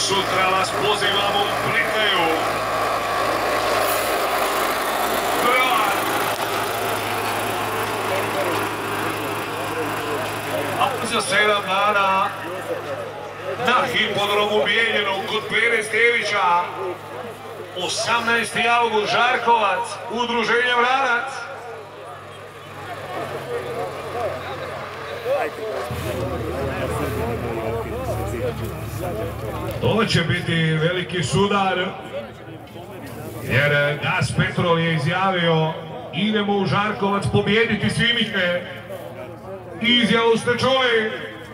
Sutra vas pozivamo u Prekaju. A za 7 dana na hipodromu Bijeljenom kod Pere Stevića 18. avgust Žarkovac, udruženje Vranac. To će biti veliki sudar, jer Gas Petrol je izjavio idemo u Žarkovac pobijediti Simiće. Izjavu ste čuli.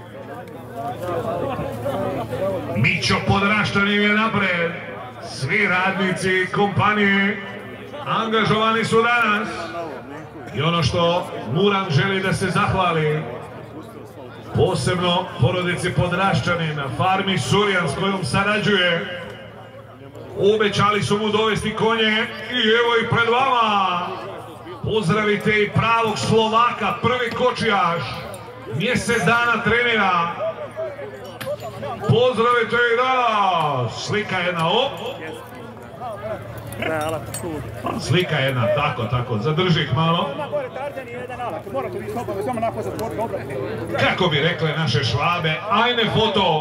Mićo Podraštanin je napred. Svi radnici kompanije angažovani su danas. I ono što Muran želi da se zahvali, posebno porodici Podraščanin, farmi Surjan s kojom sarađuje. Obećali su mu dovesti konje i evo ih pred vama. Pozdravite i pravog Slovaka, prvi kočijaš, mjesec dana trenira. Pozdravite i da, slika jedna, op. Slika jedna, tako, zadrži ih malo. Kako bi rekle naše Švabe, ajne foto.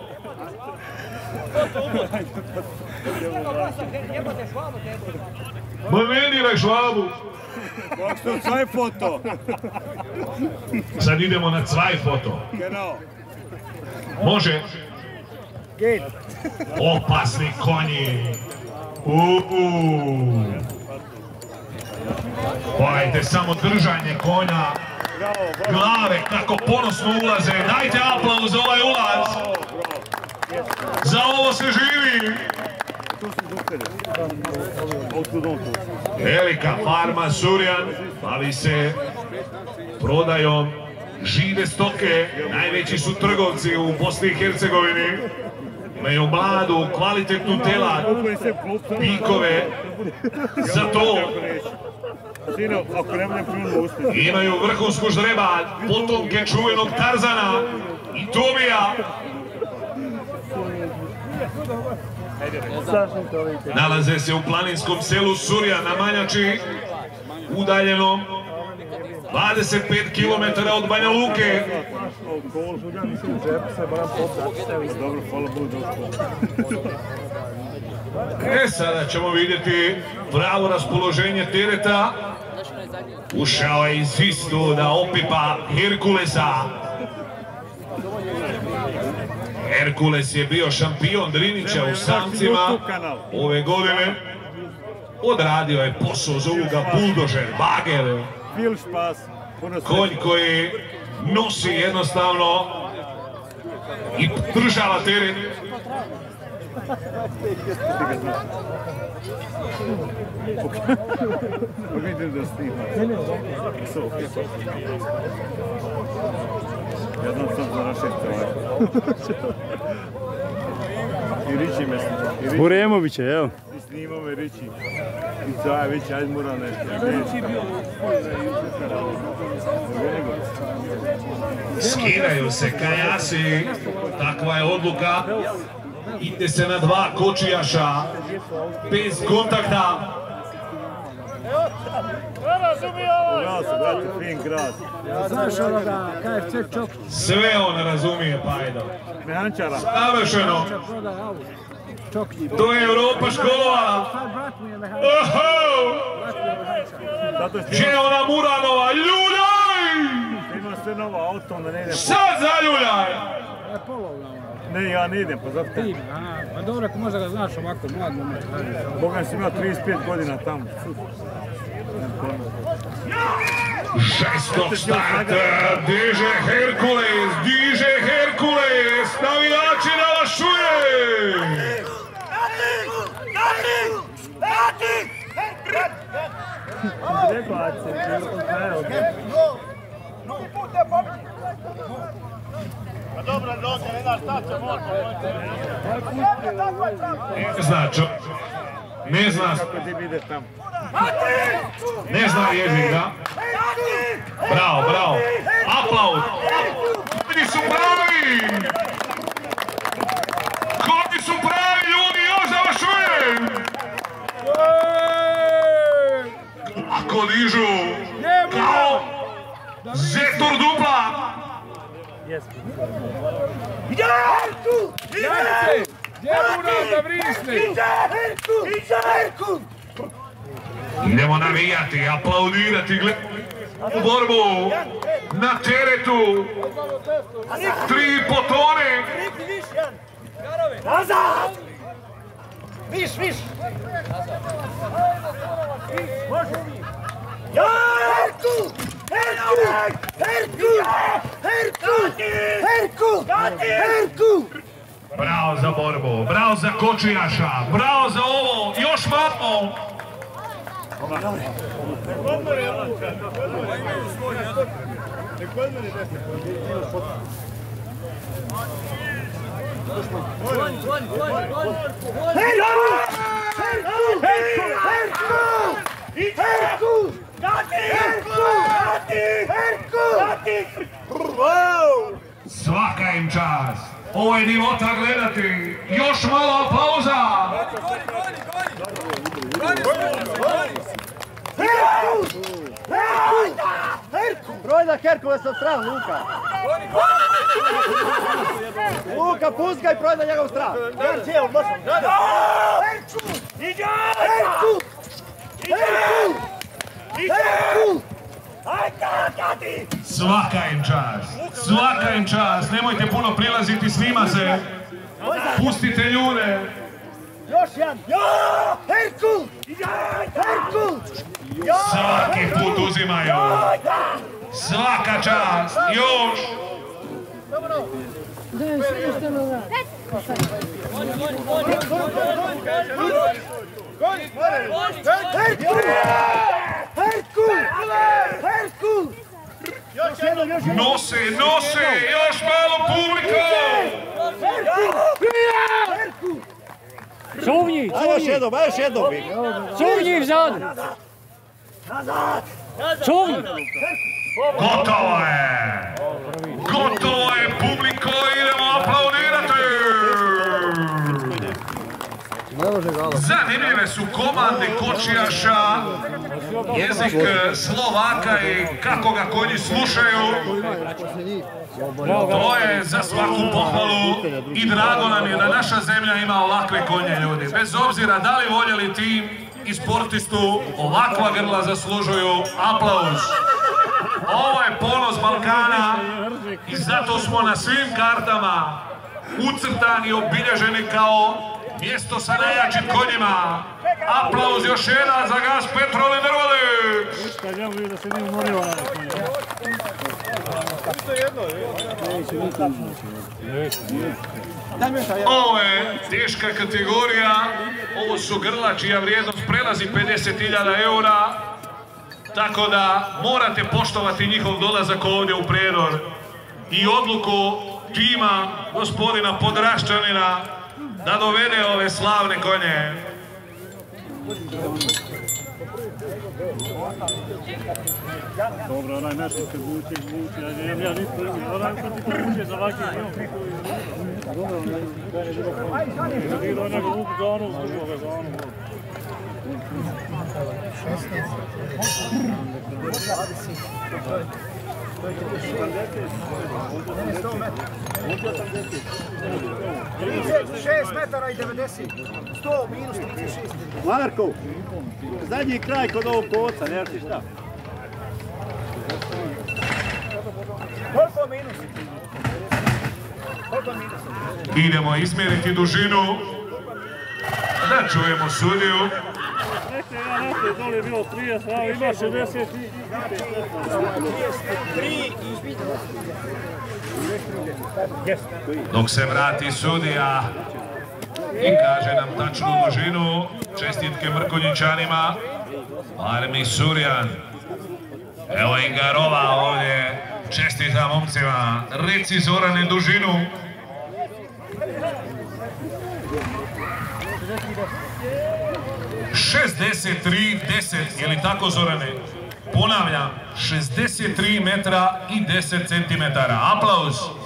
Ma ne diraj Švabu. Zwei foto. Sad idemo na zwei foto. Može? Opasni konji. Pogledajte samo držanje konja. Glave kako ponosno ulaze. Dajte aplauz za ovaj ulaz. Za ovo se živi. Velika farma Surjan bavi se prodajom žive stoke. Najveći su trgovci u Bosni i Hercegovini. Imaju mladu, kvalitetnu telad, pikove za to. Imaju vrhunsku ždrebad, potomke čuvenog Tarzana i Tomija. Nalaze se u planinskom selu Surjan na Manjači, udaljenom 25 km od Banja Luke. Sada ćemo vidjeti pravo raspoloženje tereta. Ušao je iz istu da opipa Herkulesa. Herkules je bio šampion Drinića u samcima ove godine. Odradio je posao, zovu ga buldožer, bager. Konj koji nosi jednostavno i država teret. Vidim da snima. Ja znam sam za naše i Riči me snima. Buremovića, evo. I snima me Riči. I Cajević, ajde mora nešto. Skidaju se kajasi, takva je odluka. Ide se na 2 kočijaša, bez kontakta. Sve on razumije, Pajdo. Savršeno. To je Europa školova. Žena Muranova, ljuljaj! Sad zaljuljaj! Ne, ja ne idem, pa zato ti. Pa dobro, ako možda ga znaš ovako, mlad moment. Boga si imao 35 godina tamo. Žestok start, diže Herkules, navijači da vas čuje! Ne zna, ne zna jezik, da? Bravo, aplauz! Oni su pravi! Oni su pravi ljudi, još završujem! Ako dižu kao Zetor dupla! Idemo navijati, aplaudirati, gledati u borbu na teretu. 3,5 tone. Nazad! Viš! Herku! Bravo za borbu, bravo za kočijaša, bravo za ovo, još malo! Svaka im čast! Ovo je divota gledati! Još malo aplauza! Brojna Herkule sa strah, Luka! Luka, puskaj, brojna njegov strah! Svaka im čast! Nemojte puno prilaziti, snima se! Pustite ljude! Još jedan! Herkul! Herkul! Svaki put uzimaju! Svaka čast! Još! Herkul! Nose! Još malo publika! Suvnji! Još jednom! Suvnji vzad! Suvnji! Gotovo je publiko, idemo aplaudirati! Zanimljive su komande kočijaša, jezik Slovaka i kako ga konji slušaju. To je za svaku pohvalu i drago nam je da naša zemlja ima ovakve konje, ljudi. Bez obzira da li voljeli tim i sportistu, ovakva grla zaslužuju aplauz. Ovo je ponos Balkana i zato smo na svim kartama ucrtani i obilježeni kao mjesto sa najjačim konjima. Aplauz još jedan za gas Petroli Drvalić. Ovo je teška kategorija. Ovo su grla čija vrijednost prelazi 50.000 eura. Tako da morate poštovati njihov dolazak ovdje u Prijedor i odluku tima gospodina Podraščanina da dovede ove slavne konje. Dobro, onaj nešto kad vuče, ja nisam, onaj što ti vuče za ovakvim njom. Dobro, onaj ga vuku za onu, uzbužio ga za onu. metara i 90. 100 minus 36. Marko, zadnji kraj kod ovog poca, ne ti šta? Koliko minus? Idemo izmjeriti dužinu. Da čujemo sudiju. Rekte ja našte, dole je bilo 30, a ima 60 i... Dok se vrati sudija i kaže nam tačnu dužinu, čestitke Mrkonjićanima, Armi Surjan. Evo Ingarova ovdje, čestita momcima, reci Zorane dužinu. 63,10, je li tako Zorane? Ponavljam, 63 metra i 10 centimetara. Aplauz!